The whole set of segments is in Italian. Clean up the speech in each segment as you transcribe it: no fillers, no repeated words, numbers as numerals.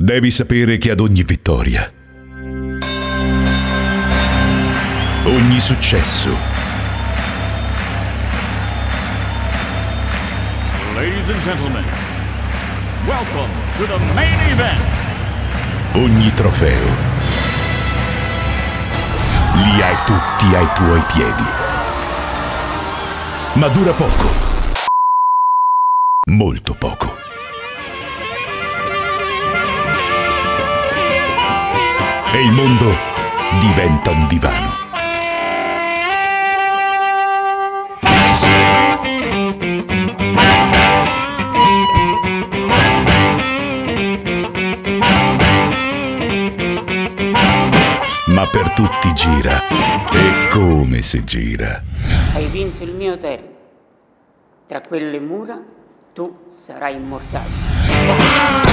Devi sapere che ad ogni vittoria, ogni successo, Ladies and gentlemen, welcome to the main event. ogni trofeo, li hai tutti ai tuoi piedi. Ma dura poco, molto poco. E il mondo diventa un divano. Ma per tutti gira, e come si gira. Hai vinto il mio hotel. Tra quelle mura tu sarai immortale.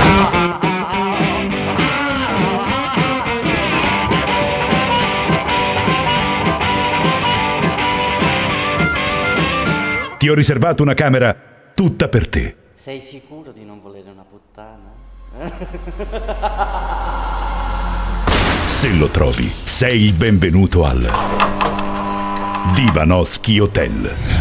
Ti ho riservato una camera tutta per te. Sei sicuro di non volere una puttana? Se lo trovi, sei il benvenuto al Divanovsky Hotel.